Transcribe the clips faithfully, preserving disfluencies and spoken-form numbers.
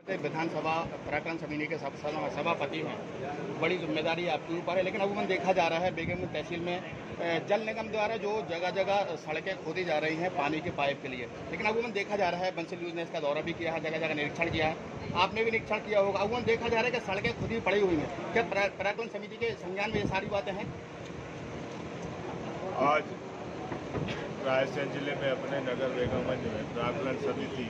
विधानसभा पराक्रम समिति के सभापति हैं, बड़ी जिम्मेदारी आपके ऊपर है। लेकिन अमूमन देखा जा रहा है बेगमगंज तहसील में जल निगम द्वारा जो जगह जगह सड़कें खोदी जा रही हैं पानी के पाइप के लिए, लेकिन अमूमन देखा जा रहा है, बंसल न्यूज़ ने इसका दौरा भी किया है, जगह जगह निरीक्षण किया है, आपने भी निरीक्षण किया होगा। अमूमन देखा जा रहा है कि सड़कें खुदी पड़ी हुई हैं। क्या पराक्रम समिति के संज्ञान में ये सारी बातें हैं? आज रायसेन जिले में अपने नगर बेगमगंज में प्राक्कलन समिति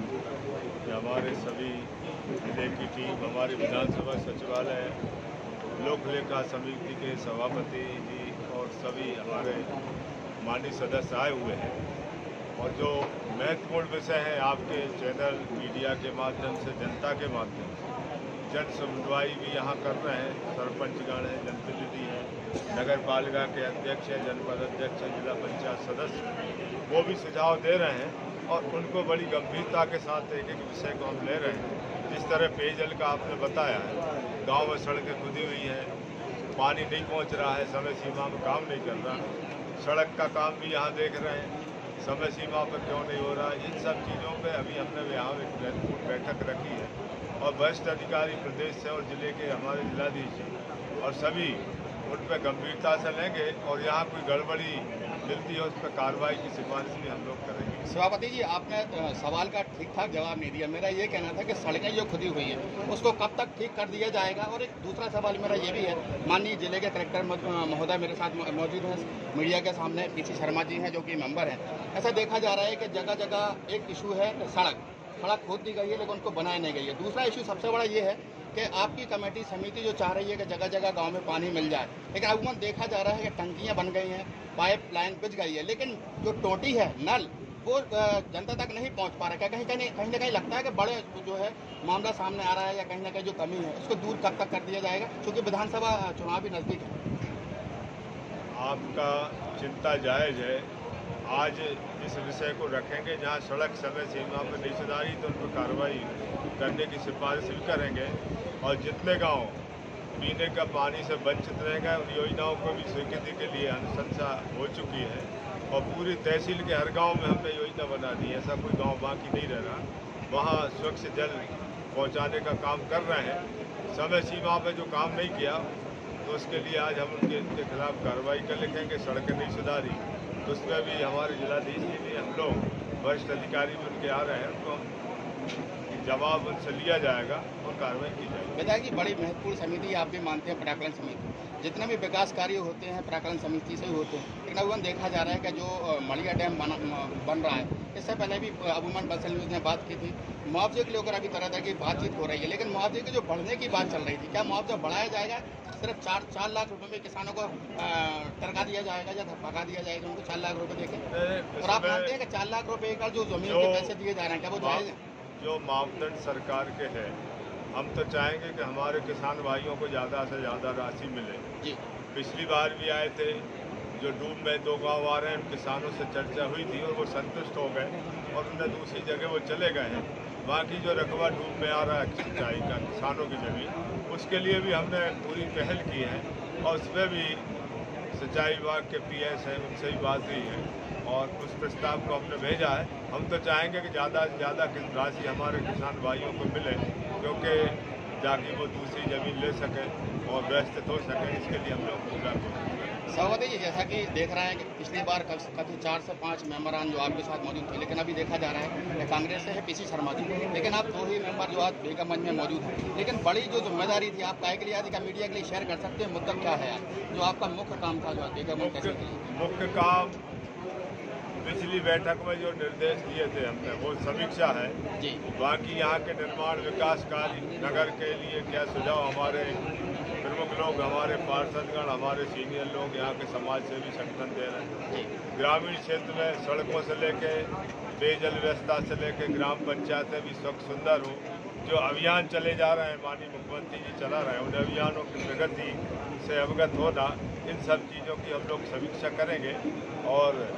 हमारे सभी जिले की टीम, हमारे विधानसभा सचिवालय, लोक लेखा समिति के सभापति जी और सभी हमारे माननीय सदस्य आए हुए हैं। और जो महत्वपूर्ण विषय है, आपके चैनल मीडिया के माध्यम से, जनता के माध्यम से जन सुनवाई भी यहाँ कर रहे हैं। सरपंचगण है, जनप्रतिनिधि है, नगर पालिका के अध्यक्ष हैं, जनपद अध्यक्ष हैं, जिला पंचायत सदस्य, वो भी सुझाव दे रहे हैं और उनको बड़ी गंभीरता के साथ एक एक विषय को हम ले रहे हैं। जिस तरह पेयजल का आपने बताया है, गांव में सड़कें खुदी हुई हैं, पानी नहीं पहुंच रहा है, समय सीमा में काम नहीं चल रहा, सड़क का काम भी यहाँ देख रहे हैं, समय सीमा पर क्यों नहीं हो रहा। इन सब चीज़ों पर अभी हमने यहाँ एक महत्वपूर्ण बैठक रखी है और वरिष्ठ अधिकारी प्रदेश से और जिले के हमारे जिलाधीश और सभी उन पर गंभीरता से लेंगे और यहाँ कोई गड़बड़ी मिलती है उस पर कार्रवाई की सिफारिश भी हम लोग करेंगे। सभापति जी, आपने सवाल का ठीक ठाक जवाब नहीं दिया। मेरा ये कहना था कि सड़कें जो खुदी हुई है उसको कब तक ठीक कर दिया जाएगा। और एक दूसरा सवाल मेरा ये भी है, माननीय जिले के कलेक्टर महोदय मेरे साथ मौजूद हैं, मीडिया के सामने पीसी शर्मा जी हैं जो कि मेंबर हैं। ऐसा देखा जा रहा है कि जगह जगह एक इशू है सड़क सड़क खोद दी गई है लेकिन उनको बनाई नहीं गई है। दूसरा इशू सबसे बड़ा ये है कि आपकी कमेटी समिति जो चाह रही है कि जगह जगह गांव में पानी मिल जाए, लेकिन अमूमन देखा जा रहा है कि टंकियां बन गई हैं, पाइप लाइन बिछ गई है, लेकिन जो टोटी है, नल, वो जनता तक नहीं पहुंच पा रहा है। कहीं कहीं कहीं ना कहीं लगता है कि बड़े जो है मामला सामने आ रहा है या कहीं ना कहीं जो कमी है उसको दूर कब तक कर दिया जाएगा, क्योंकि विधानसभा चुनाव भी नजदीक है। आपका चिंता जायज है। आज इस विषय को रखेंगे, जहां सड़क समय सीमा पर नहीं सुधारी तो उन पर कार्रवाई करने की सिफारिश भी करेंगे। और जितने गांव पीने का पानी से वंचित रहेंगे उन योजनाओं को भी स्वीकृति के लिए अनुशंसा हो चुकी है और पूरी तहसील के हर गांव में हमने योजना बना दी है। ऐसा कोई गांव बाकी नहीं रह रहा। वहाँ स्वच्छ जल पहुँचाने का काम कर रहे हैं। समय सीमा पर जो काम नहीं किया तो उसके लिए आज हम उनके उनके खिलाफ कार्रवाई कर लिखेंगे। सड़कें नहीं सुधारी तो उसमें भी हमारे जिलाधीश जी भी, हम लोग वरिष्ठ अधिकारी भी उनके आ रहे हैं, उनको जवाब उनसे लिया जाएगा और कार्रवाई की जाएगी। विधायक जी, बड़ी महत्वपूर्ण समिति आप भी मानते हैं पराक्रम समिति, जितने भी विकास कार्य होते हैं पराक्रम समिति से ही होते हैं। लेकिन अमूमन देखा जा रहा है कि जो मलिया डैम बन, बन रहा है, इससे पहले भी अमूमन बंसल न्यूज़ ने बात की थी, मुआवजे के लेकर अभी तरह तरह की बातचीत हो रही है, लेकिन मुआवजे की जो बढ़ने की बात चल रही थी, क्या मुआवजा बढ़ाया जाएगा? सिर्फ चार चार लाख रुपए में किसानों को टरका दिया जाएगा या भगा दिया जाएगा उनको चार लाख रुपए देके? और आप मानते हैं कि चार लाख रुपए का जो जमीन के पैसे दिए जा रहे हैं क्या वो जायज है? जो मापदंड सरकार के हैं, हम तो चाहेंगे कि हमारे किसान भाइयों को ज़्यादा से ज़्यादा राशि मिले। जी। पिछली बार भी आए थे, जो डूब में दो गांव आ रहे हैं, उन किसानों से चर्चा हुई थी और वो संतुष्ट हो गए और उन्हें दूसरी जगह वो चले गए हैं। बाकी जो रकबा डूब में आ रहा है सिंचाई का, किसानों की ज़मीन, उसके लिए भी हमने पूरी पहल की है और उसमें भी सिंचाई विभाग के पी एस हैं, उनसे भी बात हुई है और उस प्रस्ताव को हमने भेजा है। हम तो चाहेंगे कि ज़्यादा से ज़्यादा राशि हमारे किसान भाइयों को मिले, क्योंकि ताकि वो दूसरी ज़मीन ले सकें और व्यवस्थित हो सकें। इसके लिए हम लोग पूरा कोशिश करें। सभापति जी, जैसा कि देख रहे हैं कि पिछली बार कभी चार से पाँच मेंबरान जो आपके साथ मौजूद थे, लेकिन अभी देखा जा रहा है कि कांग्रेस से है पीसी शर्मा जी, लेकिन आप दो ही मेंबर जो आज बेगमगंज में मौजूद हैं। लेकिन बड़ी जो जिम्मेदारी थी आप काहे के लिए आज का मीडिया के लिए शेयर कर सकते हैं, मुद्दा क्या है जो आपका मुख्य काम था जो बेगमगंज के लिए? मुख्य काम पिछली बैठक में जो निर्देश दिए थे हमने, वो समीक्षा है जी। बाकी यहाँ के निर्माण विकास कार्य नगर के लिए क्या सुझाव हमारे प्रमुख लोग, हमारे पार्षदगण, हमारे सीनियर लोग, यहाँ के समाज सेवी संगठन दे रहे हैं। ग्रामीण क्षेत्र में सड़कों से लेके पेयजल व्यवस्था से लेके ग्राम पंचायतें भी स्वच्छ सुंदर हो। जो अभियान चले जा रहे हैं, माननीय मुख्यमंत्री जी चला रहे हैं, उन अभियानों की प्रगति से अवगत होना, इन सब चीज़ों की हम लोग समीक्षा करेंगे और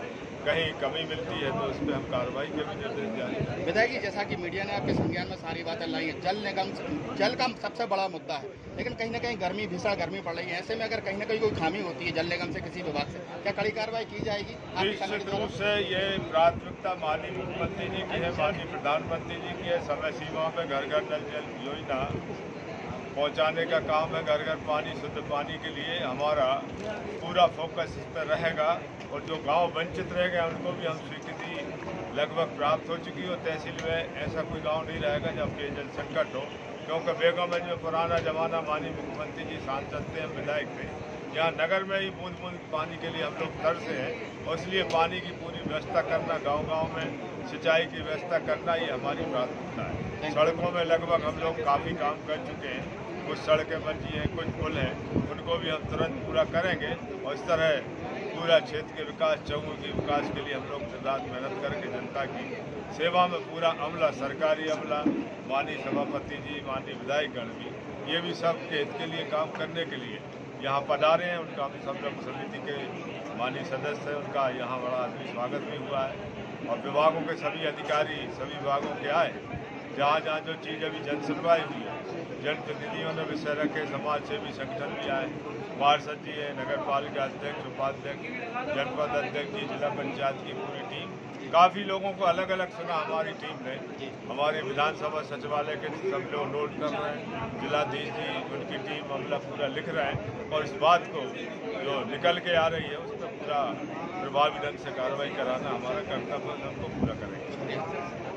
कहीं कमी मिलती है तो उस पर हम कार्रवाई के भी निर्देश जारी करें। विधायक जी, जैसा कि मीडिया ने आपके संज्ञान में सारी बातें लाई हैं, जल निगम जल का सबसे बड़ा मुद्दा है, लेकिन कहीं ना कहीं गर्मी भीषण गर्मी पड़ रही है। ऐसे में अगर कहीं ना कहीं कोई खामी होती है जल निगम से किसी विभाग से, क्या कड़ी कार्रवाई की जाएगी? निश्चित रूप से ये प्राथमिकता माननीय मुख्यमंत्री जी की है, माननीय प्रधानमंत्री जी की है। समय सीमा में घर घर नल जल योजना पहुंचाने का काम है। घर घर पानी, शुद्ध पानी के लिए हमारा पूरा फोकस इस पर रहेगा। और जो गांव वंचित रह गए उनको भी हम स्वीकृति लगभग प्राप्त हो चुकी हो। तहसील में ऐसा कोई गांव नहीं रहेगा जब पेयजल संकट हो, क्योंकि बेगमगंज में पुराना जमाना माननीय मुख्यमंत्री जी सांसद थे, हम विधायक थे, यहाँ नगर में ही बूंद बूंद पानी के लिए हम लोग तरसे हैं। और इसलिए पानी की पूरी व्यवस्था करना, गाँव-गाँव में सिंचाई की व्यवस्था करना, ये हमारी प्राथमिकता है। सड़कों में लगभग हम लोग काफ़ी काम कर चुके हैं। कुछ सड़कें बची हैं, कुछ पुल हैं, उनको भी हम तुरंत पूरा करेंगे। और इस तरह पूरा क्षेत्र के विकास, चहुमुखी विकास के लिए हम लोग दिन रात मेहनत करके जनता की सेवा में पूरा अमला, सरकारी अमला, माननीय सभापति जी, माननीय विधायकगण भी, ये भी सब के हित के लिए काम करने के लिए यहाँ पधारे हैं। उनका भी सब लोग समिति के माननीय सदस्य हैं, उनका यहाँ बड़ा आदमी स्वागत भी हुआ है। और विभागों के सभी अधिकारी सभी विभागों के आए, जहाँ जहाँ जो चीज़ अभी जन सुनवाई हुई है, जनप्रतिनिधियों ने विषय रखे, समाज सेवी संगठन भी आए, पार्षद जी है, नगर पालिका अध्यक्ष, उपाध्यक्ष, जनपद अध्यक्ष जी, जिला पंचायत की पूरी टीम, काफ़ी लोगों को अलग अलग सुना हमारी टीम ने। हमारे विधानसभा सचिवालय के सब लोग नोट कर रहे हैं, जिलाधीश जी, उनकी टीम अमला पूरा लिख रहे हैं। और इस बात को जो निकल के आ रही है उस पर पूरा प्रभावी ढंग से कार्रवाई कराना हमारा कर्तव्य है, हमको पूरा करेंगे।